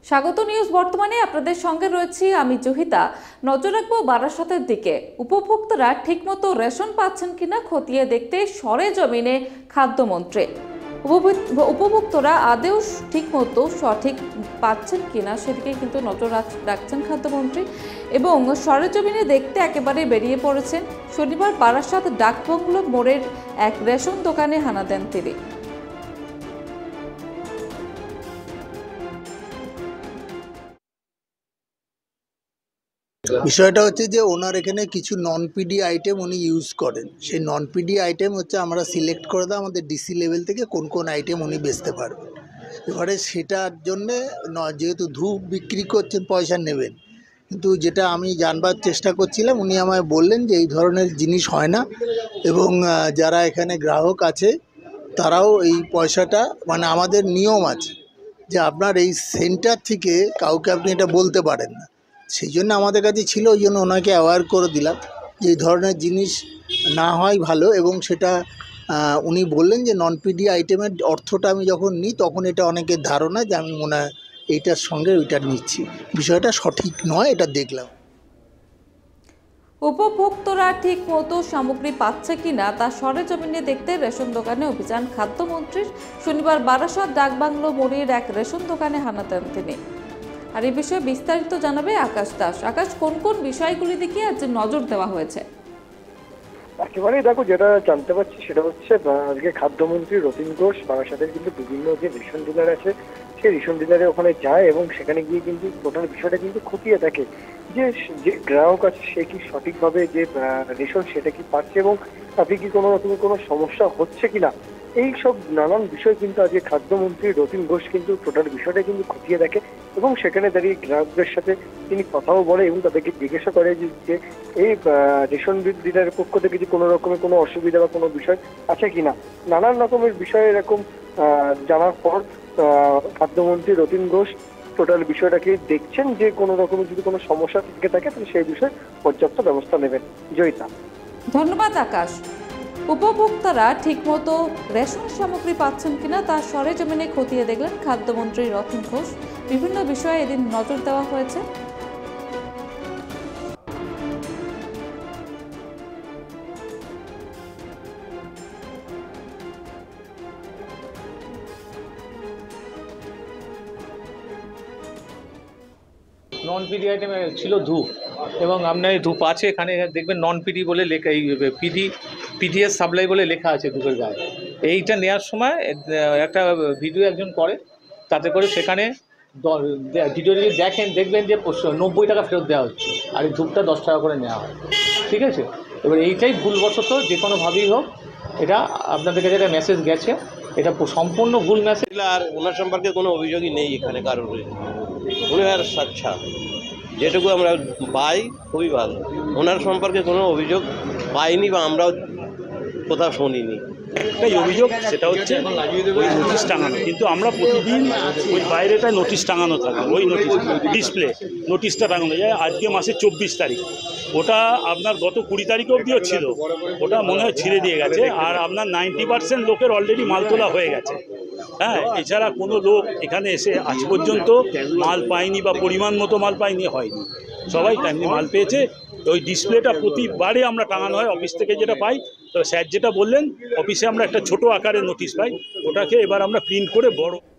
স্বাগত নিউজ বর্তমানে আপনাদের সঙ্গে রয়েছি আমি জহিতা। নজর রাখবো বারাসাতের দিকে। উপভোক্তারা ঠিকমতো রেশন পাচ্ছেন কিনা খতিয়ে দেখতে সরেজমিনে খাদ্যমন্ত্রী। উপভোক্তরা আদেও ঠিকমতো সঠিক পাচ্ছেন কিনা সেদিকে কিন্তু নজর রাখছেন খাদ্যমন্ত্রী এবং সরেজমিনে দেখতে একেবারে বেরিয়ে পড়েছেন। শনিবার বারাসাত ডাকবাংলো মোড়ের এক রেশন দোকানে হানা দেন তিনি। বিষয়টা হচ্ছে যে ওনার এখানে কিছু নন পিডি আইটেম উনি ইউজ করেন। সেই নন পিডি আইটেম হচ্ছে আমরা সিলেক্ট করে দেয় আমাদের ডিসি লেভেল থেকে কোন কোন আইটেম উনি বেচতে পারবেন। এবারে সেটার জন্যে যেহেতু ধূপ বিক্রি করছেন পয়সা নেবেন, কিন্তু যেটা আমি জানবার চেষ্টা করছিলাম উনি আমায় বললেন যে এই ধরনের জিনিস হয় না এবং যারা এখানে গ্রাহক আছে তারাও এই পয়সাটা মানে আমাদের নিয়ম আছে যে আপনার এই সেন্টার থেকে কাউকে আপনি এটা বলতে পারেন না। সেই জন্য আমাদের কাছে ছিল, ওই জন্য ওনাকে অ্যাওয়্যার করে দিলাম যে এই ধরনের জিনিস না হয় ভালো। এবং সেটা উনি বললেন যে নন পিডি আইটেমের অর্থটা আমি যখন নিই তখন এটা অনেকের ধারণা যে আমি মনে হয় এইটার সঙ্গে ওইটা নিচ্ছি। বিষয়টা সঠিক নয়, এটা দেখলাম। উপভোক্তরা ঠিক মতো সামগ্রী পাচ্ছে কিনা তা সরেজমিনে দেখতে রেশন দোকানে অভিযান খাদ্যমন্ত্রীর। শনিবার বারাসাত ডাকবাংলো মোড়ের এক রেশন দোকানে হানা দেন তিনি। আর এই বিষয়ে বিস্তারিত জানাবে আকাশ দাস। আকাশ, কোন কোন বিষয়গুলি দিকে আজ নজর দেওয়া হয়েছে? একেবারেই দেখো, যেটা জানতে পারছি সেটা হচ্ছে আজকে খাদ্যমন্ত্রী রতিন ঘোষ বারাসাতের কিন্তু বিভিন্ন যে রেশন ডিলার আছে সেই রেশন ডিলারে ওখানে যায় এবং সেখানে গিয়ে কিন্তু টোটাল বিষয়টা কিন্তু খতিয়ে দেখে যে যে গ্রাহক আছে সে কি সঠিকভাবে যে রেশন সেটা কি পাচ্ছে এবং তাতে কি কোনো রকমের কোনো সমস্যা হচ্ছে কিনা, এই সব নানান বিষয় কিন্তু আজকে খাদ্যমন্ত্রী রতিন ঘোষ কিন্তু টোটাল বিষয়টা কিন্তু খতিয়ে দেখে এবং সেখানে দাঁড়িয়ে গ্রাহকদের সাথে তিনি কথাও বলে এবং তাদেরকে জিজ্ঞাসা করে যে এই রেশন ডিলারের পক্ষ থেকে যে কোনো রকমের কোনো অসুবিধা বা কোনো বিষয় আছে কিনা। নানান রকমের বিষয় এরকম জানার পর খাদ্যমন্ত্রী রতিন ঘোষ টোটাল বিষয়টাকে দেখছেন যে কোনো রকমের যদি কোনো সমস্যা থেকে থাকে তাহলে সেই বিষয়ে পর্যাপ্ত ব্যবস্থা নেবেন। জয়িতা। ধন্যবাদ আকাশ। উপভোক্তারা ঠিকমতো রেশন সামগ্রী পাচ্ছেন কিনা তা সরেজমিনে খতিয়ে দেখলেন খাদ্যমন্ত্রী রতিন ঘোষ। বিভিন্ন বিষয়ে এদিন নজর দেওয়া হয়েছে। নন পিডি আইটেম ছিল ধূপ এবং আপনার ধূপ আছে এখানে দেখবেন নন পিডি বলে লেখা, এই পিডিএস সাপ্লাই বলে লেখা আছে ধূপের গায়ে। এইটা নেওয়ার সময় একটা ভিডিও একজন করে, তাতে করে সেখানে ভিডিও যদি দেখবেন যে 90 টাকা ফেরত দেওয়া হচ্ছে আর এই ধূপটা 10 টাকা করে নেওয়া হয়। ঠিক আছে, এবার এইটাই ভুলবশত যে কোনোভাবেই হোক এটা আপনাদের কাছে একটা মেসেজ গেছে, এটা সম্পূর্ণ ভুল মেসেজ। আর ওনার সম্পর্কে কোনো অভিযোগই নেই এখানে কারোর। উনি আর স্বচ্ছা, যেটুকু আমরা পাই খুবই ভালো। ওনার সম্পর্কে কোনো অভিযোগ পাইনি বা আমরাও কোথাও শুনিনি। একটাই অভিযোগ, সেটা হচ্ছে ওই নোটিশ টাঙানো, কিন্তু আমরা প্রতিদিন ওই বাইরেটায় নোটিশ টাঙানো থাকে, ওই নোটিশ ডিসপ্লে নোটিশটা টাঙানো যায়। আজকে মাসের 24 তারিখ, ওটা আপনার গত 20 তারিখ অবধিও ছিল, ওটা মনে হয় ছিঁড়ে দিয়ে গেছে। আর আপনার 90% লোকের অলরেডি মাল তোলা হয়ে গেছে। হ্যাঁ, এছাড়া কোনো লোক এখানে এসে আজ পর্যন্ত মাল পায়নি বা পরিমাণ মতো মাল পায়নি, হয়নি, সবাই টাইমলি মাল পেয়েছে। ওই ডিসপ্লেটা প্রতিবারে আমরা টাঙানো হয় অফিস থেকে যেটা পাই। তো স্যার যেটা বললেন, অফিসে আমরা একটা ছোট আকারের নোটিশ পাই, ওটাকে এবার আমরা প্রিন্ট করে বড়